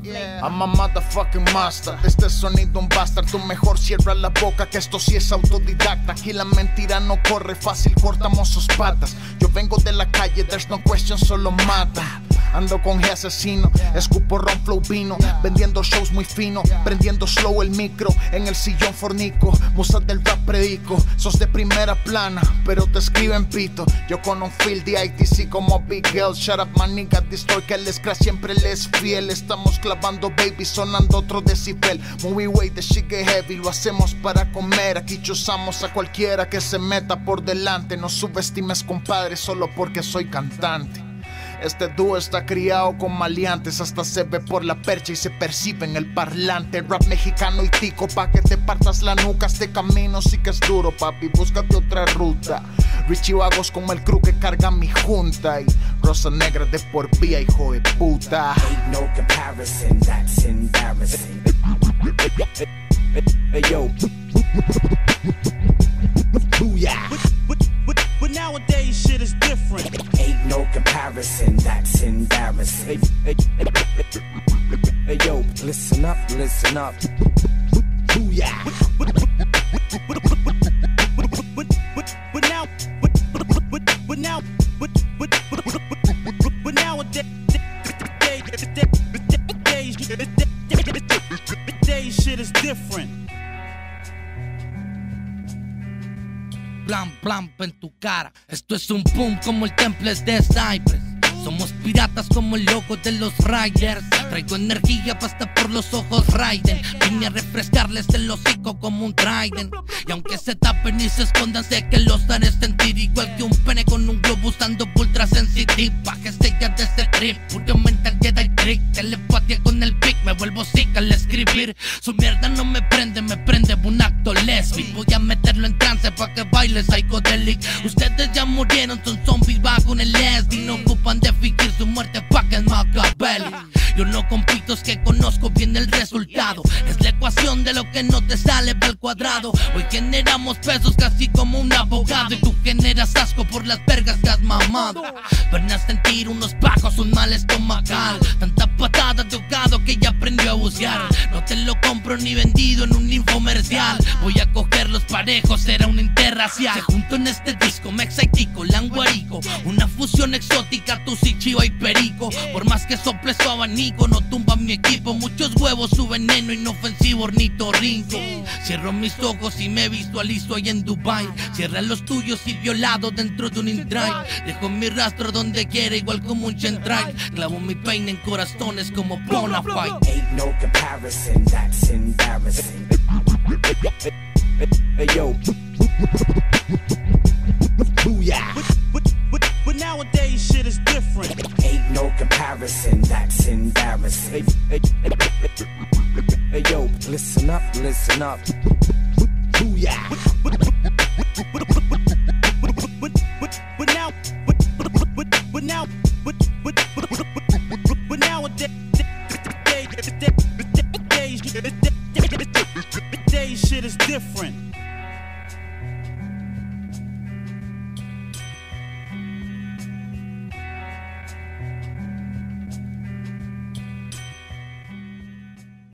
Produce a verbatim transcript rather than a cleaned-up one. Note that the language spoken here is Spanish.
Yeah. I'm a motherfucking master. Este sonido un bastard. Tú mejor cierra la boca, que esto sí es autodidacta. Aquí la mentira no corre fácil, cortamos sus patas. Yo vengo de la calle, there's no question, solo mata. Ando con G asesino, escupo ron flow vino, vendiendo shows muy fino, prendiendo slow el micro, en el sillón fornico, musas del rap predico. Sos de primera plana, pero te escriben pito. Yo con un feel de I T C como Big Girl. Shut up my nigga, destroy que el scratch siempre le es fiel. Estamos clavando baby, sonando otro decibel. Movie way, the shit get heavy, lo hacemos para comer. Aquí chuzamos a cualquiera que se meta por delante. No subestimes compadre solo porque soy cantante. Este dúo está criado con maleantes, hasta se ve por la percha y se percibe en el parlante. Rap mexicano y tico pa' que te partas la nuca. Este camino sí que es duro, papi, búscate otra ruta. Richie Vagos como el crew que carga mi junta. Y rosa negra de por vía, hijo de puta. Ain't no comparison, that's embarrassing. Hey yo, booyah. But nowadays shit is different. Ain't no comparison, that's embarrassing. Hey, hey, hey, hey yo, listen up, listen up. Booyah. But now, but now, but nowadays shit is different. Plan, plan en tu cara. Esto es un boom como el Temples de Cypress. Somos piratas como el logo de los Riders. Traigo energía pasta por los ojos Raiden. Vine a refrescarles el hocico como un Trident. Y aunque se tapen y se escondan, sé que los haré sentir igual que un pene con un globo usando ultra sensitive. Bájese ya de ese trip, puro mental Jedi trick. Telepatía con el pic, me vuelvo sick al escribir. Su mierda no me prende, me prende un acto lesbi. Voy a meterlo en trance pa' que baile psychedelic. Ustedes ya murieron, son zombies bajo en el lesbi. No ocupan de fingir su muerte pa' que es Machiavelli. Yo no compito, es que conozco bien el resultado. Es la ecuación de lo que no te sale al cuadrado. Hoy generamos pesos casi como un abogado. Y tú generas asco por las vergas que has mamado. Ven a sentir unos bajos, un mal estomacal. Tanta patada de ahogado que ya aprendió a bucear. No te lo compro ni vendido en un infomercial. Voy a coger los parejos, será un interracial. Se junto en este disco, mexaitico, languarico. Una fusión exótica, tu sí, chiva y perico. Por más que sople su abanico, no tumba mi equipo. Muchos huevos, su veneno inofensivo, ornitorrinco. Cierro mis ojos y me visualizo ahí en Dubai. Cierra los tuyos y violado dentro de un in-drive. Dejo mi rastro donde quiera, igual como un chentrive. Clavo mi peine en corazones como Bonafide. Ain't no comparison, that's embarrassing. Hey yo, booyah. But, but, but, but nowadays shit is different. Ain't no comparison, that's embarrassing. Hey, hey, hey, hey yo, listen up, listen up. Booyah. But, but, but, but, but now, but, but, but, but now, but, but, but, but, but nowadays shit is different.